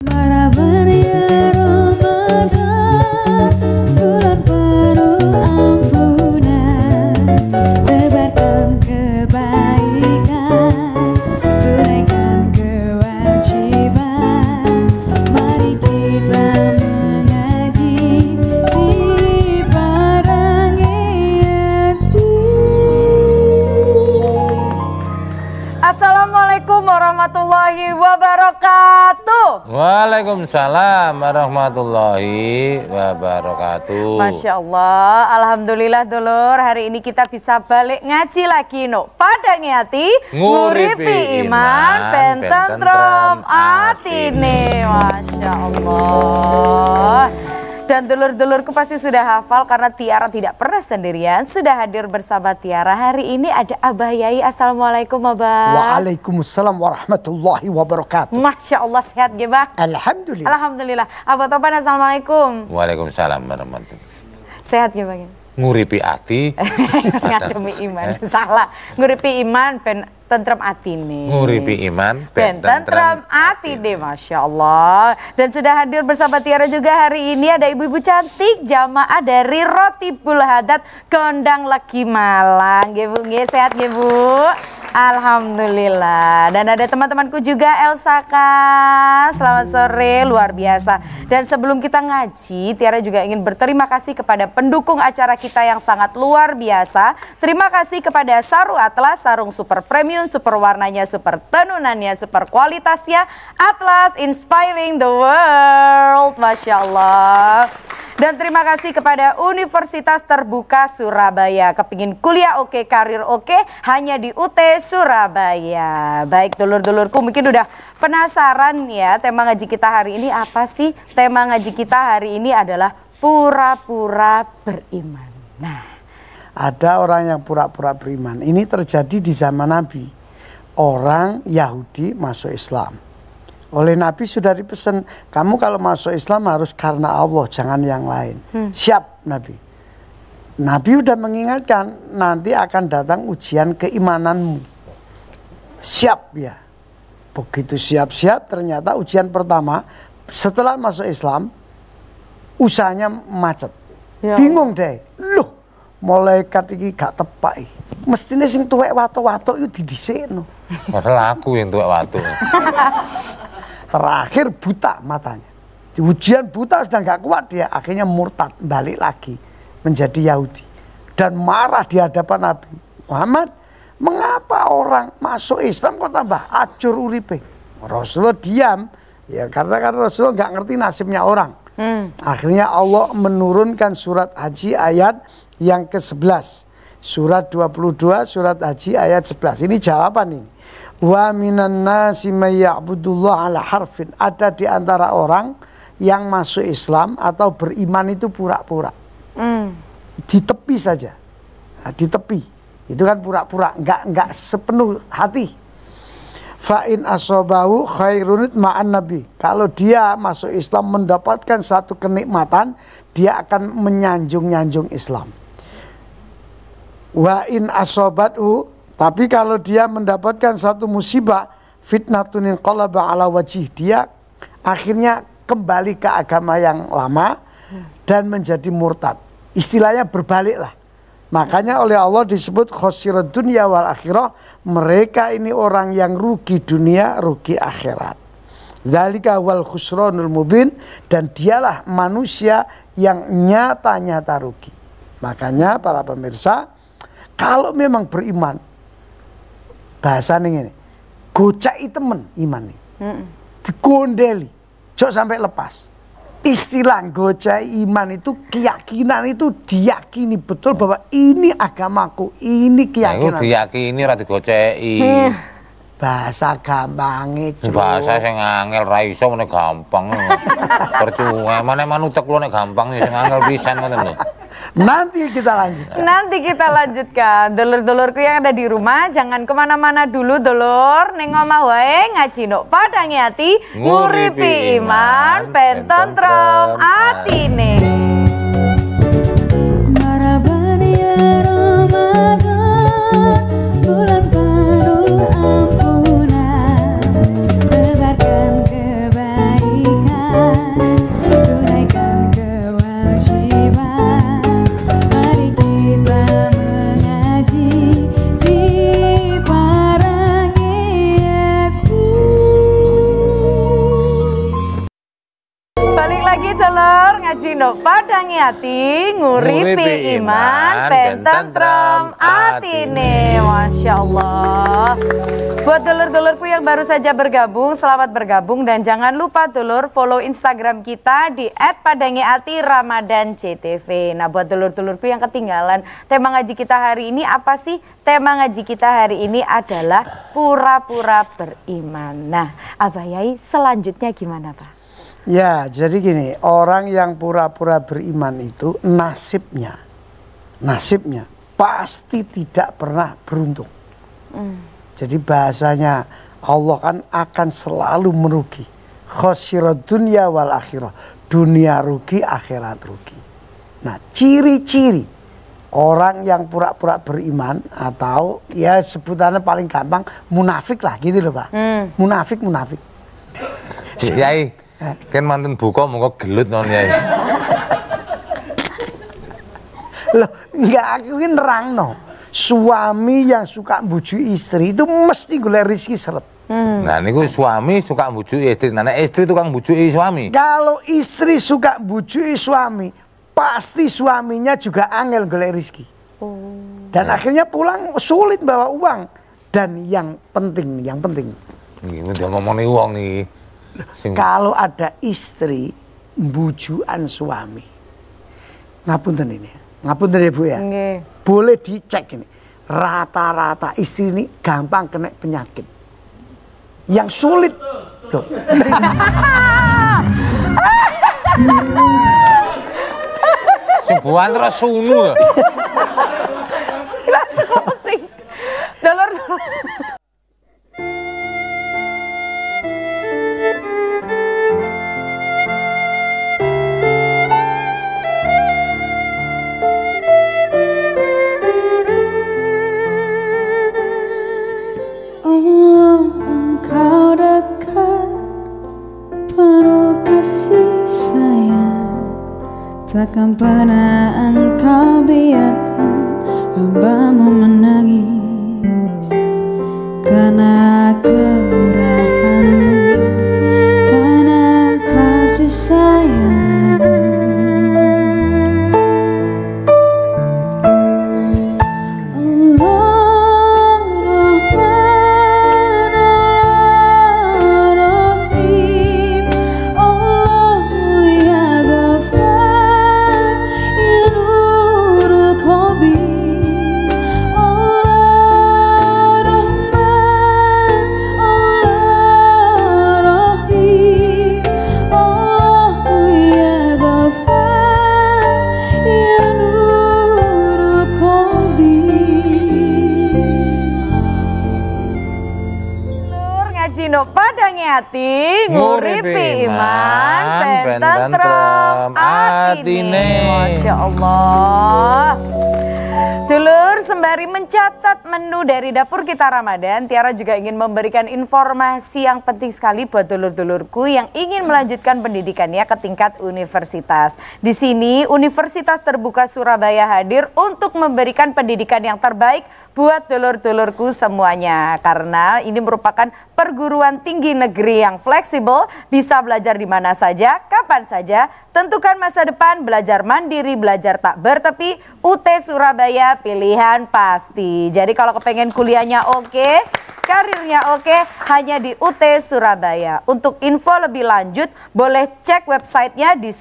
Marhaban ya Ramadan, bulan penuh ampunan, tebarkan kebaikan, tunaikan kewajiban. Mari kita mengaji di Parangtriati. Assalamualaikum warahmatullahi wabarakatuh. Waalaikumsalam warahmatullahi wabarakatuh. Masya Allah, alhamdulillah dulur, hari ini kita bisa balik ngaji lagi no. Pada ngiati nguripi iman, pententrem atine. Masya Allah. Dan dulur-dulurku pasti sudah hafal karena Tiara tidak pernah sendirian. Sudah hadir bersama Tiara. Hari ini ada Abah Yai. Assalamualaikum Abah. Waalaikumsalam warahmatullahi wabarakatuh. Masya Allah, sehat ya Bah? Alhamdulillah. Alhamdulillah. Abah Topan, assalamualaikum. Waalaikumsalam warahmatullahi. Sehat ya Bang? Nguripi ati. Ngademi iman. Salah. Nguripi iman tentrem atine. Nguripi iman tentrem atine. Masya Allah. Dan sudah hadir bersama Tiara juga hari ini ada ibu-ibu cantik jamaah dari Rotibul Hadat Kondang Legi Malang. Nggih Bu, nggih sehat nggih Bu? Alhamdulillah. Dan ada teman-temanku juga Elsa Kak. Selamat sore, luar biasa. Dan sebelum kita ngaji, Tiara juga ingin berterima kasih kepada pendukung acara kita yang sangat luar biasa. Terima kasih kepada Saru Atlas, sarung super premium, super warnanya, super tenunannya, super kualitasnya. Atlas inspiring the world. Masya Allah. Dan terima kasih kepada Universitas Terbuka Surabaya. Kepingin kuliah oke, karir oke, hanya di UT Surabaya. Baik dulur-dulurku, mungkin udah penasaran ya tema ngaji kita hari ini apa sih? Tema ngaji kita hari ini adalah pura-pura beriman. Nah, ada orang yang pura-pura beriman. Ini terjadi di zaman Nabi. Orang Yahudi masuk Islam. Oleh Nabi sudah dipesan, kamu kalau masuk Islam harus karena Allah, jangan yang lain. Siap Nabi. Nabi udah mengingatkan, nanti akan datang ujian keimananmu. Siap ya. Begitu siap-siap, ternyata ujian pertama, setelah masuk Islam, usahanya macet. Ya. Bingung deh. Loh, malaikat iki gak tepak. Mestinya sing tuwek wato-wato itu didhisikno. Padahal aku yang tuwek watu. Terakhir buta matanya. Di ujian buta sudah nggak kuat dia, akhirnya murtad, balik lagi menjadi Yahudi dan marah di hadapan Nabi Muhammad. Mengapa orang masuk Islam kok tambah acur uripe? Rasulullah diam, ya karena Rasulullah nggak ngerti nasibnya orang. Akhirnya Allah menurunkan surat Haji ayat yang ke-11. Surat 22, surat Haji ayat 11. Ini jawaban ini. Wa minan nasi may ya'budullah ala harfin. Ada di antara orang yang masuk Islam atau beriman itu pura-pura. Di tepi saja. Nah, di tepi. Itu kan pura-pura, enggak sepenuh hati. Fa in asobahu khairunit ma'an nabi. Kalau dia masuk Islam mendapatkan satu kenikmatan, dia akan menyanjung-nyanjung Islam. Wa in asobathu, tapi kalau dia mendapatkan satu musibah, fitnatun inqalaba ala wajih, dia akhirnya kembali ke agama yang lama dan menjadi murtad. Istilahnya berbalik lah. Makanya oleh Allah disebut khosirad dunya wal akhirah. Mereka ini orang yang rugi dunia, rugi akhirat. Dzalika wal khusranul mubin. Dan dialah manusia yang nyata-nyata rugi. Makanya para pemirsa, kalau memang beriman, bahasanya ini, gocai temen iman nih, digondeli, jok sampai lepas. Istilah gocai iman itu keyakinan itu diyakini betul bahwa ini agamaku, ini keyakinan. Aku diyakini ora digoceki. Bahasa gampang itu. Bahasa sing angel ra iso meneh gampang. Percuma mana manutek lu nek gampang sing angel pisan ngoten lho. Nanti kita lanjutkan. nanti kita lanjutkan. Dulur-dulurku yang ada di rumah, jangan kemana-mana dulu dulur. Neng omah wae ngaji no padang hati, nguripi iman, pententrem atine. Marhaban ya Ramadan, bulan penuh ampunan, tebarkan kebaikan. Telur ngaji no padangi hati nguripi iman ben tentrem atine. Masya Allah. Buat dulur-dulurku yang baru saja bergabung, selamat bergabung dan jangan lupa dulur follow Instagram kita di @padangiati_ramadan_ctv. Nah, buat dulur-dulurku yang ketinggalan, tema ngaji kita hari ini apa sih? Tema ngaji kita hari ini adalah pura-pura beriman. Nah, Abah Yai selanjutnya gimana, Pak? Ya, jadi gini, orang yang pura-pura beriman itu nasibnya pasti tidak pernah beruntung. Jadi bahasanya Allah kan akan selalu merugi. Khosirad dunya wal akhirah. Dunia rugi, akhirat rugi. Nah, ciri-ciri orang yang pura-pura beriman atau ya sebutannya paling gampang munafik lah gitu loh, Pak. Munafik. Yai, kan mantun buka mongko gelut non Yai. Loh, enggak, aku ini nerangno. Suami yang suka bujuk istri itu mesti golek rezeki seret. Nah, niku suami suka bujuk istri, nah istri tukang bujuk suami. Kalau istri suka bujuk suami, pasti suaminya juga angel golek rezeki. Dan akhirnya pulang sulit bawa uang. Dan yang penting. Nggih, udah ngomongin uang nih. Kalau ada istri bujukan suami, ngapunten ya Bu ya. Nggih. Boleh dicek ini, rata-rata istri ini gampang kena penyakit. Yang sulit, loh. Sebuah terus sunu. Langsung pusing. Dulur. Oh, engkau dekat, penuh kasih sayang. Takkan pernah engkau biarkan hambamu menangis. Karena kemurahan-Mu, karena kasih sayang-Mu. Padangi hati nguripi iman ben tentrem atine. Masya Allah. Dulur, sembari mencatat menu dari dapur kita Ramadan, Tiara juga ingin memberikan informasi yang penting sekali buat dulur-dulurku yang ingin melanjutkan pendidikannya ke tingkat universitas. Di sini Universitas Terbuka Surabaya hadir untuk memberikan pendidikan yang terbaik buat dulur-dulurku semuanya. Karena ini merupakan perguruan tinggi negeri yang fleksibel, bisa belajar di mana saja, kapan saja, tentukan masa depan, belajar mandiri, belajar tak bertepi, UT Surabaya pilihan pasti. Jadi kalau kepengen kuliahnya oke, karirnya oke, hanya di UT Surabaya. Untuk info lebih lanjut boleh cek websitenya di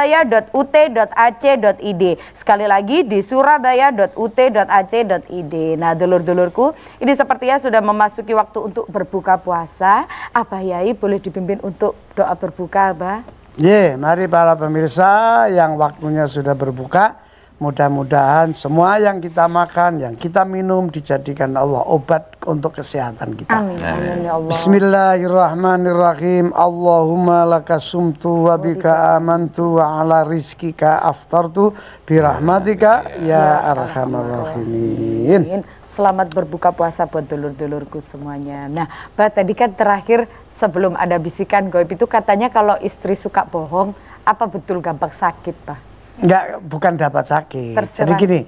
surabaya.ut.ac.id. Sekali lagi di surabaya.ut.ac.id. Nah, dulur-dulurku, ini sepertinya sudah memasuki waktu untuk berbuka puasa. Abah Yai boleh dipimpin untuk doa berbuka, Abah? Mari para pemirsa yang waktunya sudah berbuka. Mudah-mudahan semua yang kita makan, yang kita minum dijadikan Allah obat untuk kesehatan kita. Amin, amin ya Allah. Bismillahirrahmanirrahim. Allahumma laka sumtu wa bika amantu wa ala rizkika aftartu birahmatika ya arhamar rahimin. Selamat berbuka puasa buat dulur-dulurku semuanya. Nah, Mbak, tadi kan terakhir sebelum ada bisikan goib itu katanya kalau istri suka bohong, apa betul gampang sakit, Pak? Enggak, bukan dapat sakit. Terserah. Jadi gini,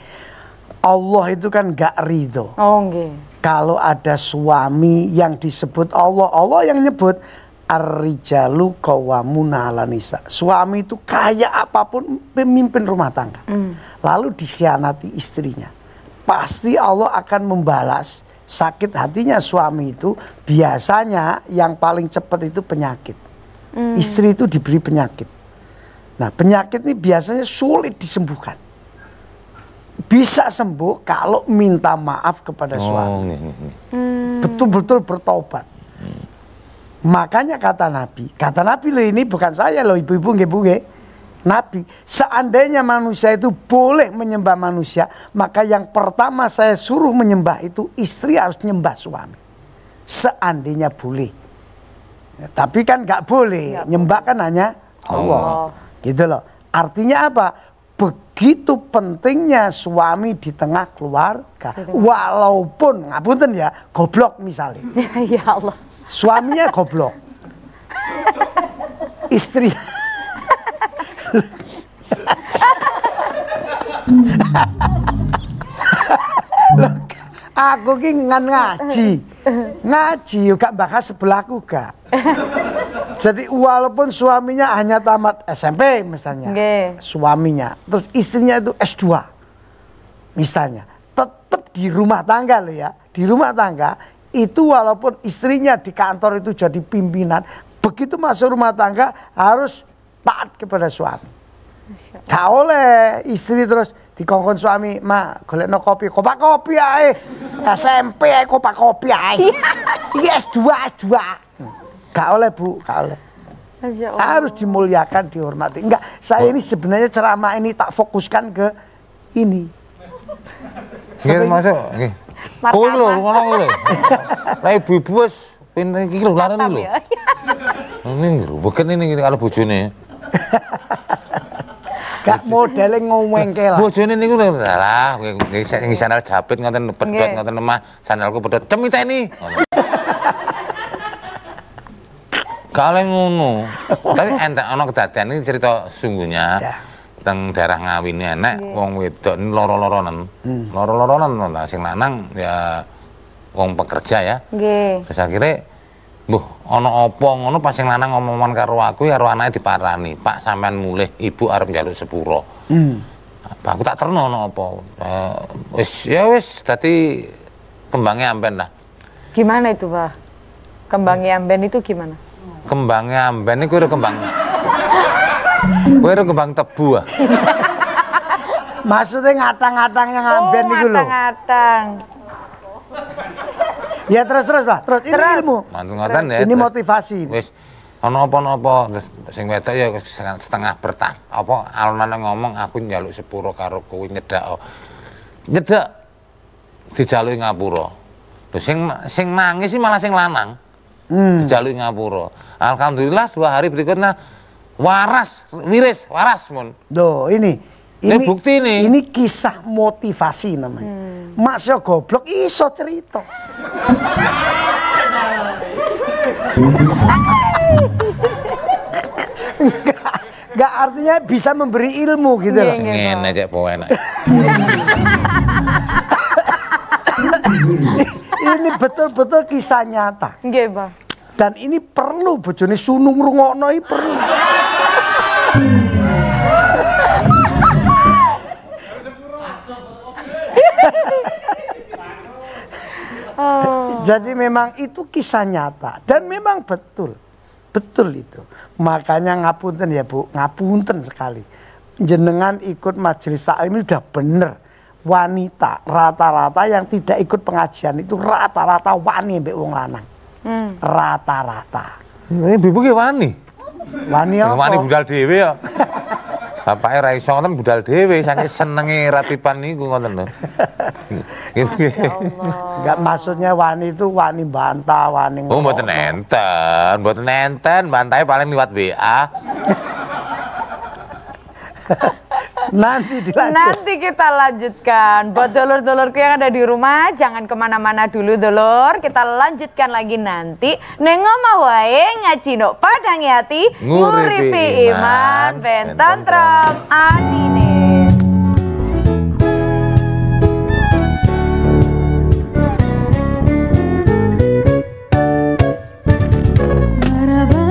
Allah itu kan enggak ridho. Oh, nggih. Kalau ada suami yang disebut Allah, Allah yang nyebut Ar-rijalu qawwamuna 'alan nisa. Suami itu kaya apapun pemimpin rumah tangga. Lalu dikhianati istrinya. Pasti Allah akan membalas sakit hatinya suami itu. Biasanya yang paling cepat itu penyakit. Istri itu diberi penyakit. Nah, penyakit ini biasanya sulit disembuhkan. Bisa sembuh kalau minta maaf kepada suami. Betul-betul bertobat. Makanya kata Nabi loh, ini bukan saya loh, ibu-ibu nggih. Nabi, seandainya manusia itu boleh menyembah manusia, maka yang pertama saya suruh menyembah itu istri harus nyembah suami. Seandainya boleh. Ya, tapi kan nggak boleh, nyembah kan hanya Allah. Gitu loh. Artinya apa? Begitu pentingnya suami di tengah keluarga. Walaupun ngapunten ya, goblok misalnya. Ya Allah. Suaminya goblok. Istri aku ki ngaji juga bahas sebelahku gak. Jadi walaupun suaminya hanya tamat SMP misalnya, suaminya, terus istrinya itu S2 misalnya, tetap di rumah tangga loh ya, di rumah tangga itu walaupun istrinya di kantor itu jadi pimpinan, begitu masuk rumah tangga harus taat kepada suami. Gak oleh istri terus dikongkon suami, "Ma, golekno kopi." "Kopak kopi ae. SMP ae kopak kopi ae." Iki S2. Gak oleh, Bu, gak oleh. Harus dimuliakan, dihormati. Enggak, saya ini sebenarnya ceramah ini tak fokuskan ke ini. Nggih, masuk nggih. Kowe lho ngono lho. Lah ibu-ibu wis pinten iki lho larane lho. Ini beken ini kalau bojone. Gak modele ngomongke lah. Bojone niku lho lah nggih sandal jepit ngoten pedhot ngoten lemah, sandalku pedhot cemiteni. Kalau ngono, tapi entek ana kedadian ini cerita sesungguhnya teng daerah Ngawini enek wong wedok ini loro-loronen. Loro-loronen sing lanang ya wong pekerja ya. Nggih. Terus akhire mbuh ana apa ngono pas sing lanang ngomong karo aku karo anake diparani, "Pak sampean mulih, ibu arep njaluk sepuro." Apa aku tak terno ana apa. Wis dadi kembangnya amben lah. Gimana itu, Pak? Kembangnya amben itu gimana? Kembangnya amben iku kembang. Kowe kembang tebu ah. Maksudnya ngatang-ngatang yang amben niku lho. Ngatang-ngatang. Ya terus Pak, terus ini ilmu. Ngoten ya. Ini motivasi. Wis ana apa-apa terus sing wedok ya setengah bertah. Apa alunane ngomong aku njaluk sepuro karo kowe nyedak. Nyedak dijaluki ngapura. Lho sing nangis sih malah sing lanang. Dijaluki ngapura. Alhamdulillah 2 hari berikutnya waras mun. Loh ini bukti nih. Ini kisah motivasi namanya. Masya goblok iso cerita. Enggak artinya bisa memberi ilmu gitu loh. Ngene cek po enak. Ini betul-betul kisah nyata. Nggih, Pak. Dan ini perlu bojone sunung rungokno iki perlu. Jadi memang itu kisah nyata dan memang betul itu. Makanya ngapunten ya Bu, ngapunten sekali. Jenengan ikut majelis taklim ini udah bener. Wanita rata-rata yang tidak ikut pengajian itu rata-rata wani mbek wong lanang. Rata-rata. Ini ibu ki wani. Wani apa? Wani budal dhewe ya. Bapake ra iso ngoten budal dhewe saking senenge ratipan niku ngoten lho. Enggak maksudnya wani itu wani bantah, wani Oh mboten enten, bantahe paling liwat WA. Nanti dilanjut. Nanti kita lanjutkan. Buat dulur-dulurku yang ada di rumah, jangan kemana-mana dulu dulur. Kita lanjutkan lagi nanti. Neng omah wae ngaji nok padang hati, nguripi iman, ben tentrem atine. Maraba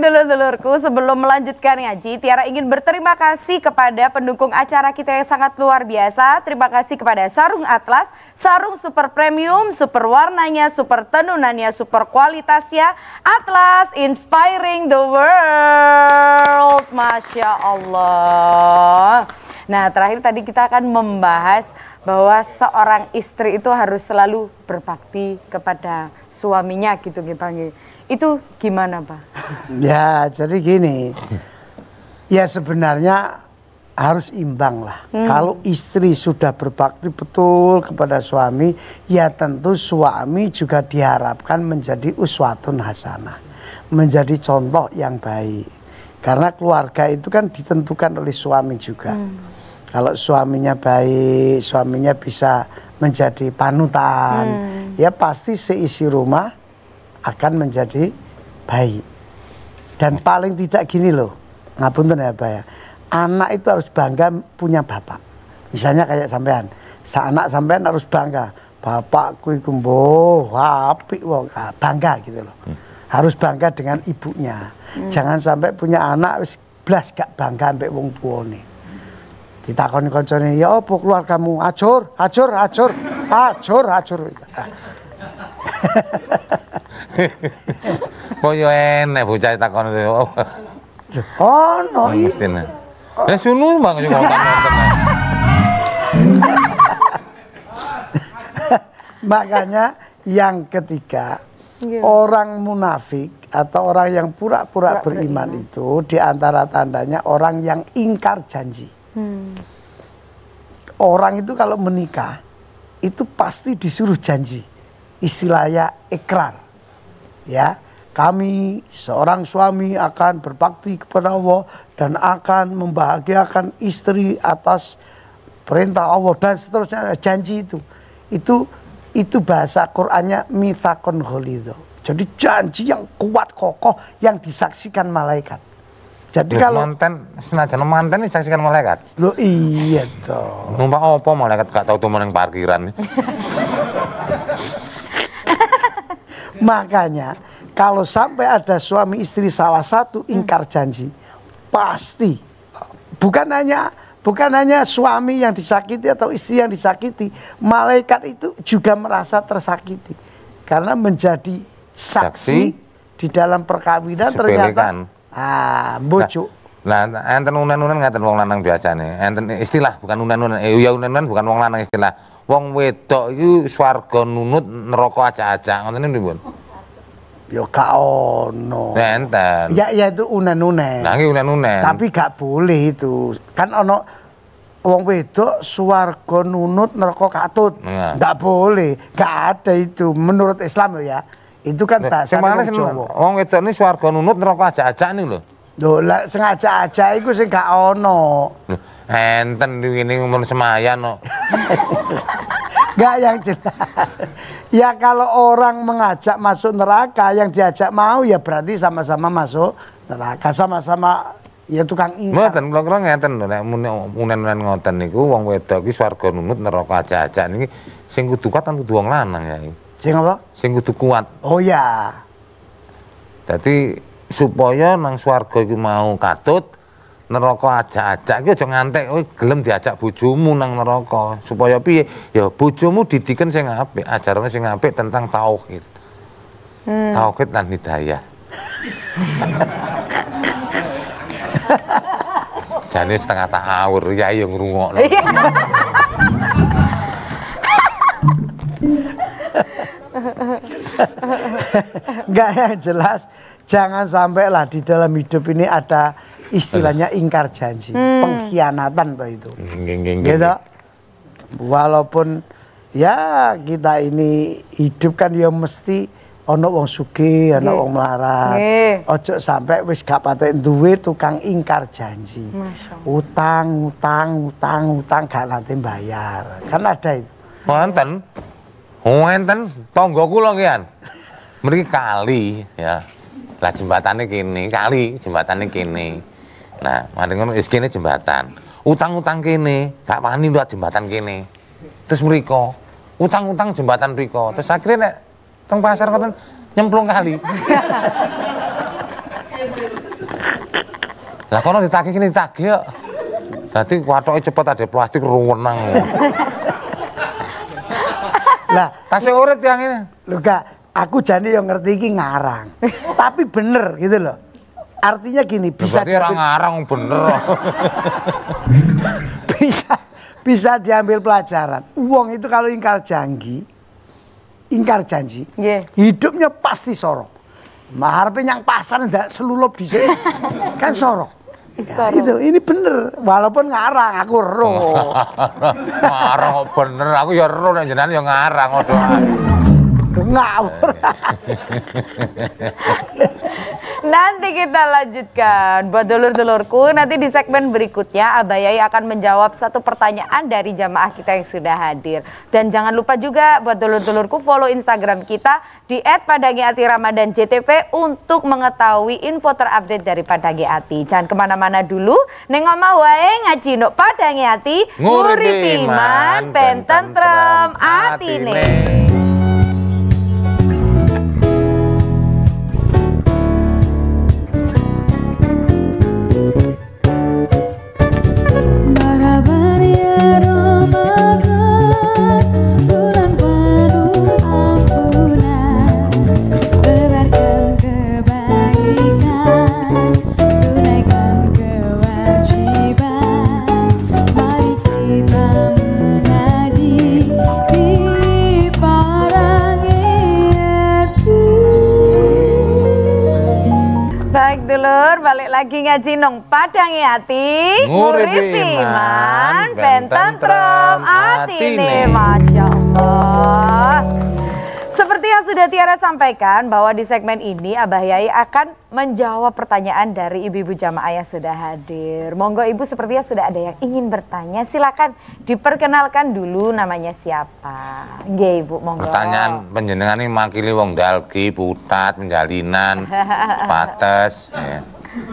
Baik dulur-dulurku, sebelum melanjutkan ngaji, Tiara ingin berterima kasih kepada pendukung acara kita yang sangat luar biasa. Terima kasih kepada Sarung Atlas, sarung super premium, super warnanya, super tenunannya, super kualitasnya. Atlas inspiring the world. Masya Allah. Nah, terakhir tadi kita akan membahas bahwa seorang istri itu harus selalu berbakti kepada suaminya gitu Bang. Itu gimana Pak? Ya jadi gini, ya sebenarnya harus imbang lah. Kalau istri sudah berbakti betul kepada suami, ya tentu suami juga diharapkan menjadi uswatun hasanah, menjadi contoh yang baik. Karena keluarga itu kan ditentukan oleh suami juga. Kalau suaminya baik, suaminya bisa menjadi panutan, ya pasti seisi rumah akan menjadi baik. Dan paling tidak gini loh, ngapunten ya Pak ya, anak itu harus bangga punya bapak. Misalnya kayak sampean, anak sampean harus bangga, bapakku itu mboh apik wong, bangga gitu loh. Harus bangga dengan ibunya. Jangan sampai punya anak wis blas gak bangga ambek wong tuane. Ditakoni koncone, ya apa keluargamu? Ajur. Kok yo enek bocah takon itu. Oh, no. Mestine. Ya sunu Bang sing ngoten. Makanya yang ketiga, orang munafik atau orang yang pura-pura beriman itu diantara tandanya orang yang ingkar janji. Orang itu kalau menikah itu pasti disuruh janji, istilahnya ikrar. Ya, kami seorang suami akan berbakti kepada Allah dan akan membahagiakan istri atas perintah Allah dan seterusnya. Janji itu bahasa Qur'annya mitsaqun ghalidho. Jadi janji yang kuat kokoh yang disaksikan malaikat. Jadi kalau mantan senajan mantan disaksikan malaikat. Loh iya toh. Numpak apa malaikat gak tahu tuh meneng parkiran. Makanya kalau sampai ada suami istri salah satu ingkar janji, pasti bukan hanya suami yang disakiti atau istri yang disakiti, malaikat itu juga merasa tersakiti karena menjadi saksi di dalam perkawinan ternyata bojo. Nah, enten unen-unen ngaten wong lanang biasane. Enten istilah bukan unen-unen. Ya unen-unen bukan wong lanang istilah. Wong wedok iku swarga nunut neraka acak-acak. Ngoten niku, Ya gak ono. Enten. Ya itu unen-unen. Nah, iki unen-unen. Tapi gak boleh itu. Kan ono wong wedok swarga nunut neraka katut. Nggak boleh. Gak ada itu menurut Islam loh ya. Itu kan bahasa Jawa. Wong wedok ini swarga nunut neraka ajak-ajak nih lho. Lho, lah sengaja aja iku sing gak ono. Enten ini ngomong semayan no. Gak yang jelas. Ya kalau orang mengajak masuk neraka, yang diajak mau ya berarti sama-sama masuk neraka, sama-sama ya tukang ingkar. Mboten, kula-kula ngeten lho, nek unen-unen ngoten niku wong wedok iki swarga nunut neraka ajak-ajak niki sing kudu kuat kan kudu wong lanang ya. Sing apa? Sing kudu kuat. Oh ya. Jadi supaya nang swarga iku mau katut, neraka ajak-ajak iki aja ngantek kowe gelem diajak bojomu nang neraka. Supaya piye? Ya bojomu didiken sing apik, ajarane sing apik tentang tauhid. Tauhid lan hidayah. Jane setengah tak awur ya yo ngrungokno. Enggak, yang jelas jangan sampai lah di dalam hidup ini ada istilahnya ingkar janji, pengkhianatan toh itu. Gitu. Walaupun ya kita ini hidup kan ya mesti ono wong sugih, ono wong melarat. Ojo sampai wis gak patek duwe tukang ingkar janji. Utang gak nanti bayar. Kan ada itu. Wonten tangga kula kian. Mriki kali ya. Lah jembatane kene, kali jembatane kene. Nah, mari ngono wis kene jembatan. Utang-utang kene, gak wani liwat jembatan kene. Terus mriko, utang-utang jembatan mriko. Terus akhirnya nek teng pasar ngoten nyemplung kali. Lah kono ditagih kene ditagih kok. Dadi watoke cepet ada plastik ruwenang. Lah, Tasih urip yang ini. lho gak, aku jane yang ngerti iki ngarang. Tapi bener gitu loh. Artinya gini, bisa Berarti orang ngarang bener. bisa diambil pelajaran. Uang itu kalau ingkar janji, Nggih. hidupnya pasti sorong. Maharapnya yang pasar ndak selulup di sini kan sorong. Ya, itu ini bener, walaupun ngarang aku roh. Ngarang kok bener, aku ya ero nek jenengan ya ngarang odo ae. Ngawur. Nanti kita lanjutkan. Buat dulur-dulurku, nanti di segmen berikutnya Abah Yai akan menjawab satu pertanyaan dari jamaah kita yang sudah hadir. Dan jangan lupa juga buat dulur-dulurku follow Instagram kita di @padangiati_ramadan_jtv untuk mengetahui info terupdate dari Padangi Ati. Jangan kemana-mana dulu. Neng omah wae ngaji nuk Padangi Ati, nguripi iman, ben tentrem atine. Marhaban ya Ramadan, bulan penuh ampunan, tebarkan kebaikan, tunaikan kewajiban. Mari kita mengaji di Padangi Ati. Baik dulur, balik lagi ngaji nong Padangi Ati, Nguripi iman, ben tentrem atine. atine. Masya Allah. Seperti yang sudah Tiara sampaikan bahwa di segmen ini Abah Yai akan menjawab pertanyaan dari ibu-ibu jamaah yang sudah hadir. Monggo ibu, sepertinya sudah ada yang ingin bertanya. Silakan diperkenalkan dulu namanya siapa. Nggih ibu, monggo. Pertanyaan panjenengan ini makili wong dalgi, putat, penjalinan, pates. Ya.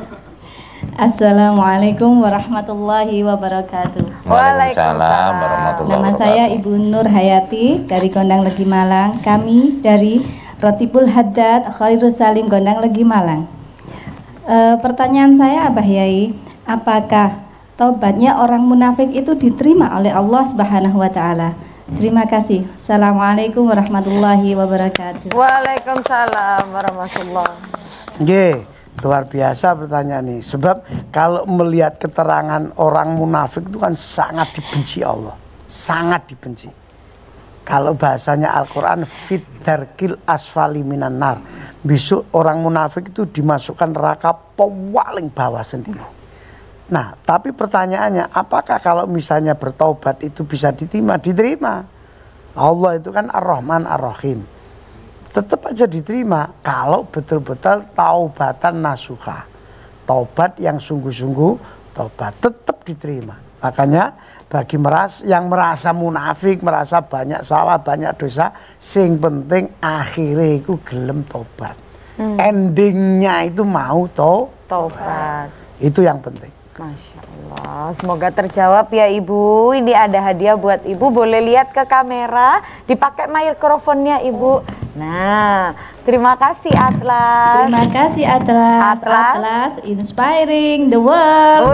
Assalamualaikum warahmatullahi wabarakatuh. Waalaikumsalam warahmatullahi Nama wabarakatuh. saya Ibu Nur Hayati dari Gondang Legi Malang. Kami dari Rotibul Haddad Khairul Salim Gondang Legi Malang. Pertanyaan saya Abah Yai, apakah taubatnya orang munafik itu diterima oleh Allah Subhanahu wa taala? Terima kasih. Assalamualaikum warahmatullahi wabarakatuh. Waalaikumsalam warahmatullahi. Nggih, luar biasa pertanyaan ini. Sebab kalau melihat keterangan orang munafik itu kan sangat dibenci Allah. Sangat dibenci. Kalau bahasanya Al-Quran, fit darkil asfali minan nar. Besok orang munafik itu dimasukkan neraka paling bawah sendiri. Nah, tapi pertanyaannya, apakah kalau misalnya bertaubat itu bisa diterima? Diterima. Allah itu kan Ar-Rahman Ar-Rahim. Tetap aja diterima kalau betul-betul taubatan nasuha. Taubat yang sungguh-sungguh, taubat tetap diterima. Makanya bagi yang merasa munafik, merasa banyak salah, banyak dosa, sing penting akhirnya itu gelem taubat. Endingnya itu mau Taubat. itu yang penting. Masya Allah, semoga terjawab ya Ibu. Ini ada hadiah buat Ibu, boleh lihat ke kamera, dipakai mikrofonnya Ibu. Nah, terima kasih Atlas. Terima kasih Atlas. Atlas. Atlas inspiring the world.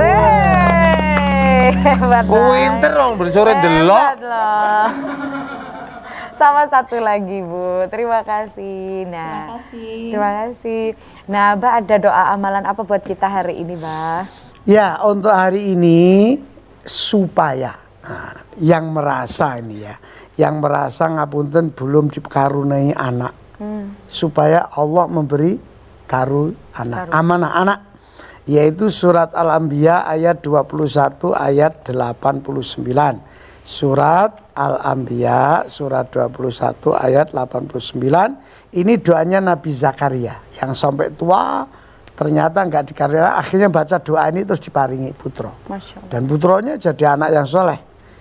Wih, hebat Pinter dong, bersore delok. Hebat loh. Sama satu lagi Bu, terima kasih. Nah, Terima kasih. terima kasih. Nah, Mbak ada doa amalan apa buat kita hari ini, Mbak? Ya, untuk hari ini supaya yang merasa ini ya, yang merasa ngapunten belum dikaruniai anak, supaya Allah memberi amanah anak, yaitu surat Al-Anbiya ayat 21 ayat 89. Surat Al-Anbiya surat 21 ayat 89. Ini doanya Nabi Zakaria yang sampai tua ternyata nggak dikaruniai, akhirnya baca doa ini terus diparingi putra. Masya Allah. Dan putronya jadi anak yang soleh,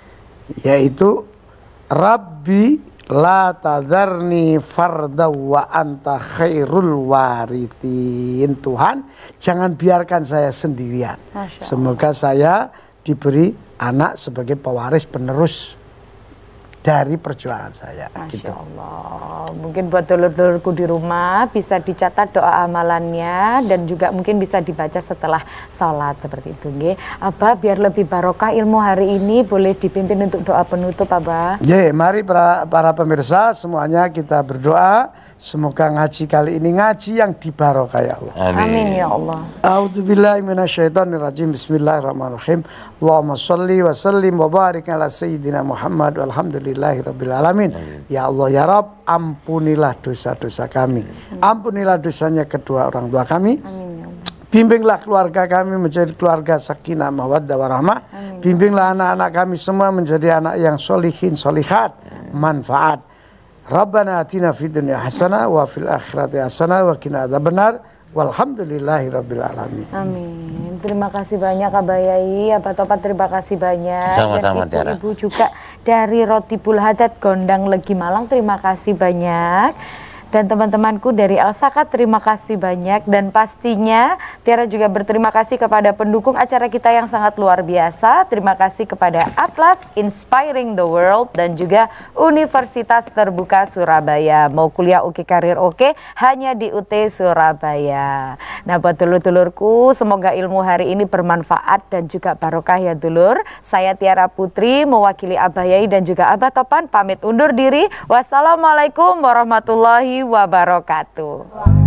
yaitu Rabbi la tadharni farda wa anta khairul warithin. Tuhan, jangan biarkan saya sendirian. Masya Allah. Semoga saya diberi anak sebagai pewaris penerus dari perjuangan saya. Masya Gitu. Allah. Mungkin buat dulur-dulurku di rumah bisa dicatat doa amalannya dan juga mungkin bisa dibaca setelah sholat seperti itu. Nggih. Abah, biar lebih barokah ilmu hari ini boleh dipimpin untuk doa penutup, Abah. Mari para pemirsa semuanya kita berdoa. Semoga ngaji kali ini ngaji yang dibarokai Allah. Amin ya Allah. A'udzubillahi minasyaitonirrajim. Bismillahirrahmanirrahim. Allahumma sholli wa sallim wa barik ala sayyidina Muhammad walhamdulillahi rabbil alamin. Ya Allah ya Rabb, ampunilah dosa-dosa kami. Ampunilah dosanya kedua orang tua kami. Bimbinglah keluarga kami menjadi keluarga sakinah mawaddah warahmah. Bimbinglah anak-anak kami semua menjadi anak yang solihin solihat, manfaat. Rabbana atina fid dunya hasanah wa fil akhirati hasanah wa qina adzabannar. Walhamdulillahi rabbil alamin. Amin. Terima kasih banyak Abah Yai, Abah Topan terima kasih banyak. Sama-sama, dan ibu-ibu juga dari Rotibul Haddad Gondang Legi Malang terima kasih banyak. Dan teman-temanku dari Elsaka terima kasih banyak. Dan pastinya Tiara juga berterima kasih kepada pendukung acara kita yang sangat luar biasa. Terima kasih kepada Atlas Inspiring the World dan juga Universitas Terbuka Surabaya. Mau kuliah oke, karir oke, hanya di UT Surabaya. Nah buat dulur-dulurku, semoga ilmu hari ini bermanfaat dan juga barokah ya dulur. Saya Tiara Putri mewakili Abah Yai dan juga Abah Topan pamit undur diri. Wassalamualaikum warahmatullahi wabarakatuh.